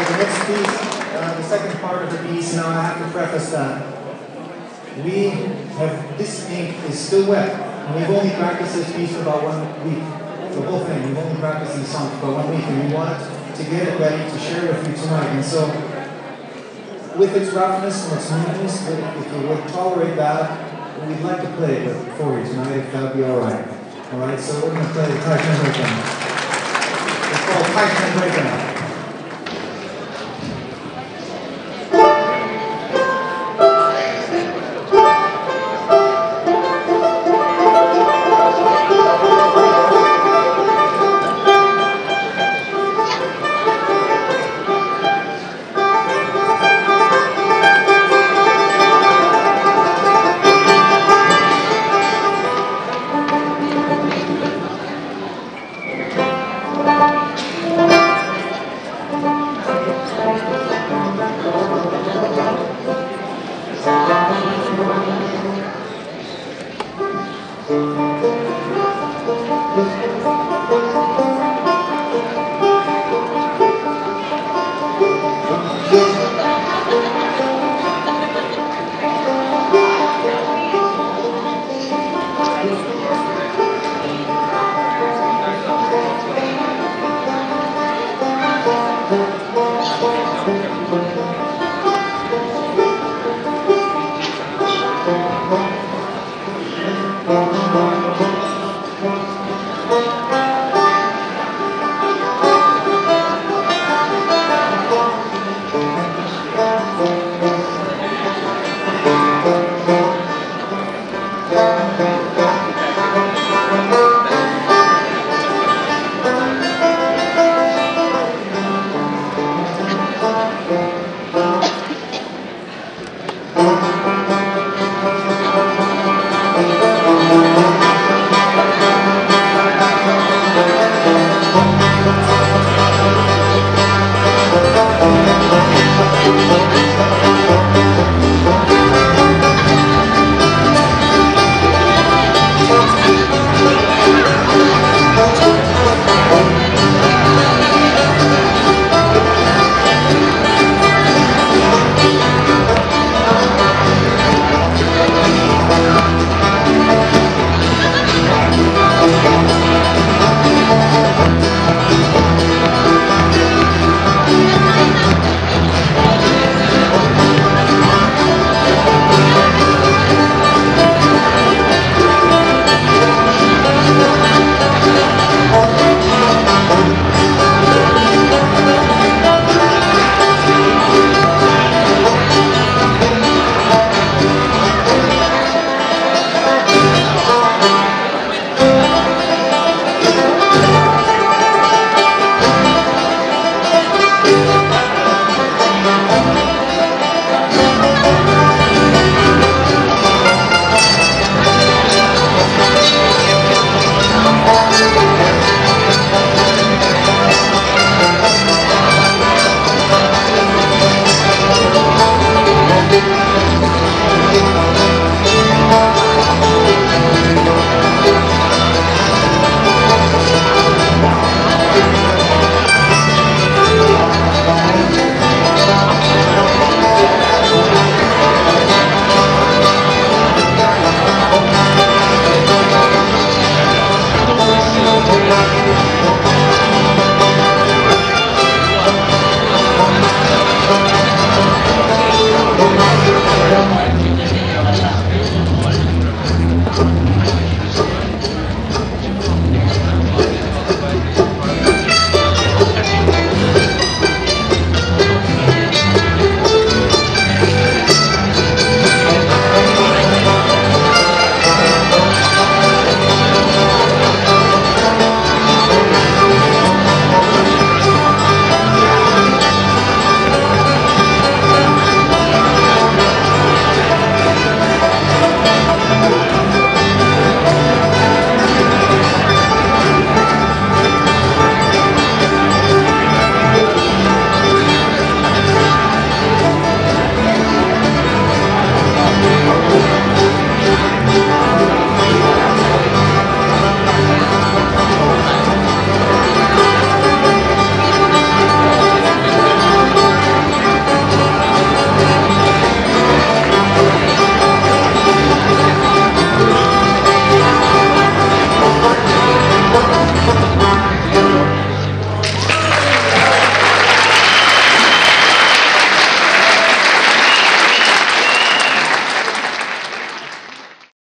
Alright, the next piece, the second part of the piece, now I have to preface that this ink is still wet, and we've only practiced this piece for about 1 week. The whole thing, we've only practiced these songs for about 1 week, and we wanted to get it ready to share with you tonight. And so, with its roughness and its smoothness, if you would tolerate that, we'd like to play it for you tonight, if that would be alright. Alright, so we're going to play the Titan Breaker. It's called Titan Breaker.